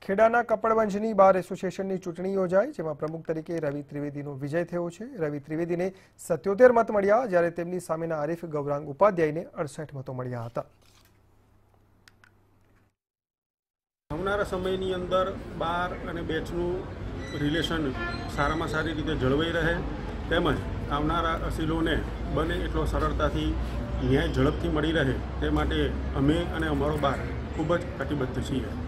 ખેડાના કપડવંજની બાર એસોસિએશનની ચૂંટણી યોજાઈ, જેમાં પ્રમુખ તરીકે રવિ ત્રિવેદીનો વિજય થયો છે। રવિ ત્રિવેદીને 77 મત મળ્યા, જ્યારે તેમની સામેના આરિફ ગૌરાંગ ઉપાધ્યાયને 68 મતો મળ્યા હતા। આવનારા સમયની અંદર બાર અને બેચનું રિલેશન સારામાં સારી રીતે જળવાઈ રહે, તેમજ આવનારા અસીલોને બને એટલો સરળતાથી ન્યાય ઝડપથી મળી રહે તે માટે અમે અને અમારો બાર ખૂબ જ કટિબદ્ધ છીએ।